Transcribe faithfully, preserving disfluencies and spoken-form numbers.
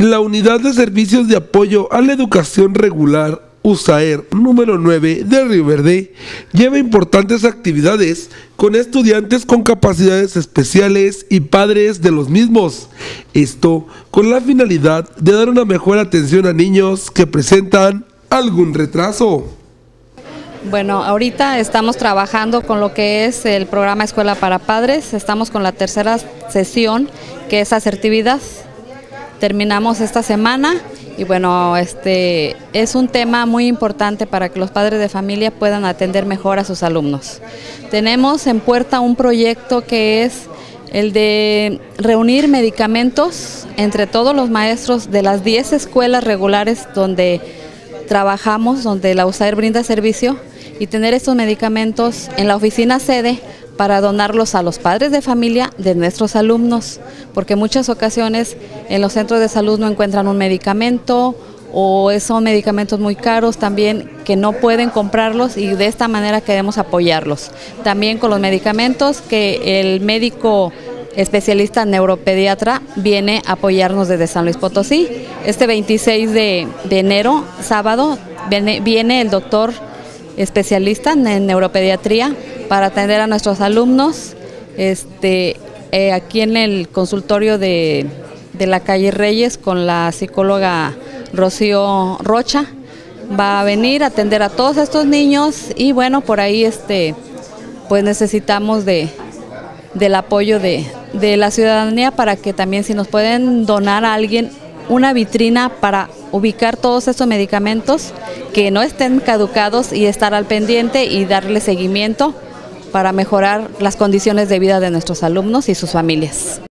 La Unidad de Servicios de Apoyo a la Educación Regular, USAER número nueve de Río Verde, lleva importantes actividades con estudiantes con capacidades especiales y padres de los mismos. Esto con la finalidad de dar una mejor atención a niños que presentan algún retraso. Bueno, ahorita estamos trabajando con lo que es el programa Escuela para Padres. Estamos con la tercera sesión, que es asertividad. Terminamos esta semana y bueno, este es un tema muy importante para que los padres de familia puedan atender mejor a sus alumnos. Tenemos en puerta un proyecto que es el de reunir medicamentos entre todos los maestros de las diez escuelas regulares donde trabajamos, donde la USAER brinda servicio, y tener estos medicamentos en la oficina sede para donarlos a los padres de familia de nuestros alumnos, porque en muchas ocasiones en los centros de salud no encuentran un medicamento o son medicamentos muy caros también que no pueden comprarlos, y de esta manera queremos apoyarlos. También con los medicamentos que el médico especialista neuropediatra viene a apoyarnos desde San Luis Potosí. Este veintiséis de enero, sábado, viene, viene el doctor especialista en neuropediatría para atender a nuestros alumnos este, eh, aquí en el consultorio de, de la calle Reyes con la psicóloga Rocío Rocha. Va a venir a atender a todos estos niños y bueno, por ahí este, pues necesitamos de, del apoyo de, de la ciudadanía para que también si nos pueden donar a alguien una vitrina para ubicar todos estos medicamentos que no estén caducados y estar al pendiente y darle seguimiento para mejorar las condiciones de vida de nuestros alumnos y sus familias.